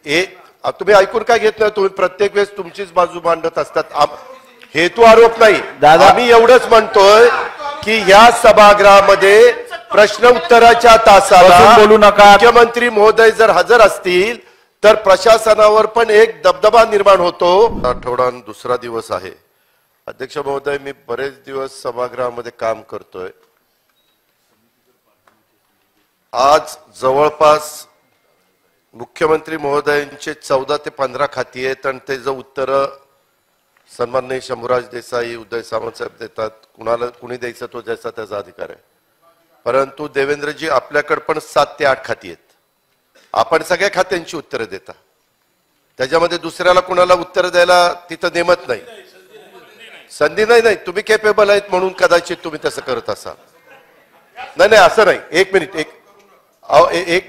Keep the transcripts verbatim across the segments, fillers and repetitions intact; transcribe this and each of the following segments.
एक तुम्ही ऐकून काय घेत नाही? तुम्ही प्रत्येक वेळेस तुमचीच बाजू मांडत असतात. हेतू आरोप नाही दादा, आम्ही एवढंच म्हणतोय की या सभागृहामध्ये प्रश्न उत्तराच्या तासाला बोलू नका. मुख्यमंत्री महोदय जर हजर असतील तर प्रशासनावर पण एक दबदबा निर्माण होतो. आठवडा दुसरा दिवस आहे. अध्यक्ष महोदय, मी बरेच दिवस सभागृहामध्ये काम करतोय. आज जवळपास मुख्यमंत्री महोदयांचे चौदा ते पंधरा खाती आहेत आणि त्याचं उत्तर सन्माननीय शंभूराज देसाई, उदय सामंत साहेब देतात. कुणाला कुणी द्यायचं तो ज्याचा त्याचा अधिकार आहे. परंतु देवेंद्रजी, आपल्याकडे पण सात ते आठ खाती आहेत. आपण सगळ्या खात्यांची उत्तरं देता. त्याच्यामध्ये दुसऱ्याला कुणाला उत्तर द्यायला तिथं नेमत नाही, संधी नाही. नाही तुम्ही केपेबल आहेत म्हणून कदाचित तुम्ही तसं करत असाल. नाही नाही असं नाही. एक मिनिट एक एक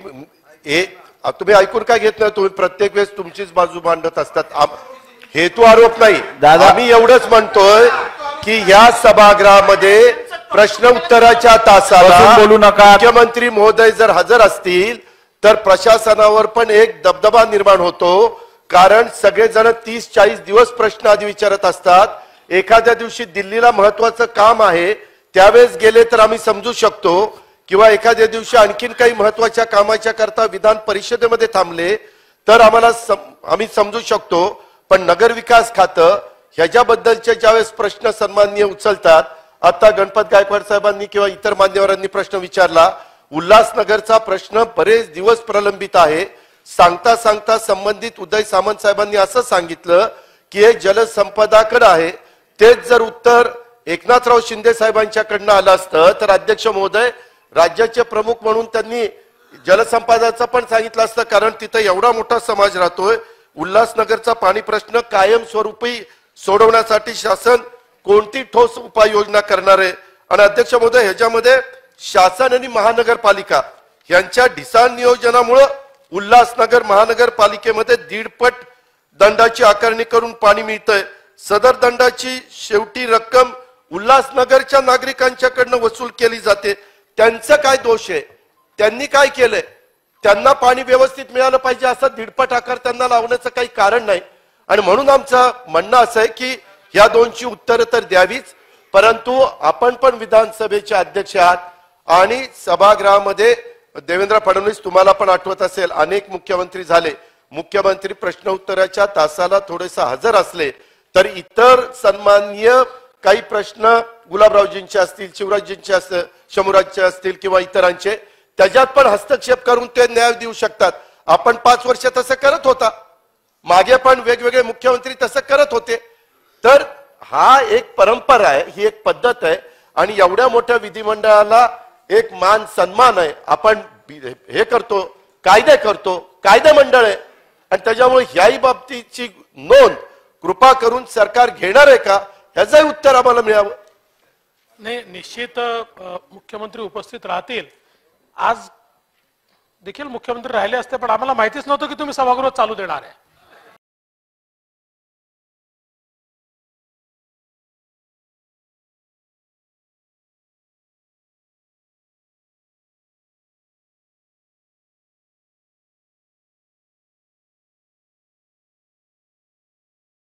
एक तुम्ही ऐकून काय घेत नाही? तुम्ही प्रत्येक वेळेस तुमचीच बाजू मांडत असतात. हेतू आरोप नाही दादा, आम्ही एवढंच म्हणतोय की या सभागृहामध्ये प्रश्न उत्तराच्या तासाला बोलू नका. मुख्यमंत्री महोदय जर हजर असतील तर प्रशासनावर पण एक दबदबा निर्माण होतो. कारण सगळेजण तीस चाळीस दिवस प्रश्न आधी विचारत असतात. एखाद्या दिवशी दिल्लीला महत्वाचं काम आहे त्यावेळेस गेले तर आम्ही समजू शकतो, किंवा एखाद्या दिवशी आणखीन काही महत्वाच्या कामाच्या करता विधान परिषदेमध्ये थांबले तर आम्हाला सम, आम्ही समजू शकतो. पण नगर विकास खातं ह्याच्याबद्दलचे ज्यावेळेस प्रश्न सन्माननीय उचलतात, आता गणपत गायकवाड साहेबांनी किंवा इतर मान्यवरांनी प्रश्न विचारला, उल्हासनगरचा प्रश्न बरेच दिवस प्रलंबित आहे. सांगता सांगता संबंधित उदय सामंत साहेबांनी असं सांगितलं की हे जलसंपदाकडे आहे. तेच जर उत्तर एकनाथराव शिंदे साहेबांच्याकडनं आलं असतं तर अध्यक्ष महोदय, राज्याचे प्रमुख म्हणून त्यांनी जलसंपदाचं पण सांगितलं असतं. कारण तिथं एवढा मोठा समाज राहतोय. उल्हासनगरचा पाणी प्रश्न कायमस्वरूपी सोडवण्यासाठी शासन कोणती ठोस उपाययोजना करणार आहे? आणि अध्यक्ष महोदय, ह्याच्यामध्ये शासन आणि महानगरपालिका यांच्या ढिसाळ नियोजनामुळे उल्हासनगर महानगरपालिकेमध्ये दीडपट दंडाची आकारणी करून पाणी मिळतंय. सदर दंडाची शेवटी रक्कम उल्हासनगरच्या नागरिकांच्याकडनं वसूल केली जाते. त्यांचं काय दोष आहे? त्यांनी काय केलंय? त्यांना पाणी व्यवस्थित मिळालं पाहिजे असं दीडपट आकार त्यांना लावण्याचं काही कारण नाही. आणि म्हणून आमचं म्हणणं असं आहे की या दोनची उत्तरं तर द्यावीच, परंतु आपण पण विधानसभेचे अध्यक्ष आहात आणि सभागृहामध्ये देवेंद्र फडणवीस, तुम्हाला पण आठवत असेल, अनेक मुख्यमंत्री झाले. मुख्यमंत्री प्रश्न उत्तराच्या तासाला थोडेसे हजर असले तर इतर सन्माननीय काही प्रश्न गुलाबरावजींचे असतील, शिवराजजींचे असतील, शंभूराजचे असतील किंवा इतरांचे, त्याच्यात पण हस्तक्षेप करून ते न्याय देऊ शकतात. आपण पाच वर्ष तसं करत होता, मागे पण वेगवेगळे मुख्यमंत्री तसं करत होते. तर हा एक परंपरा आहे, ही एक पद्धत आहे. आणि एवढ्या मोठ्या विधिमंडळाला एक मान सन्मान आहे. आपण हे करतो, कायदे करतो, कायदे मंडळ आहे. आणि त्याच्यामुळे ह्याही बाबतीची नोंद कृपा करून सरकार घेणार आहे का, ह्याचंही उत्तर आम्हाला मिळावं. नाही, निश्चित मुख्यमंत्री उपस्थित राहतील. आज देखील मुख्यमंत्री राहिले असते, पण आम्हाला माहितीच नव्हतं की तुम्ही सभागृह चालू देणार आहे.